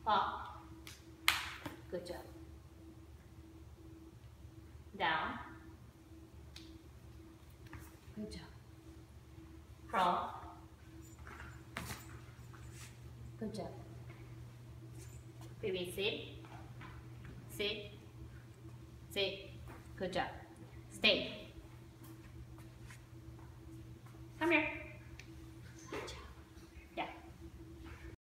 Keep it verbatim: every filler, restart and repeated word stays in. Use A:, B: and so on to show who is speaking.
A: Up. Good job. Down. Good job. Crawl. Good job. Baby, sit. Sit. Sit. Good job. Stay.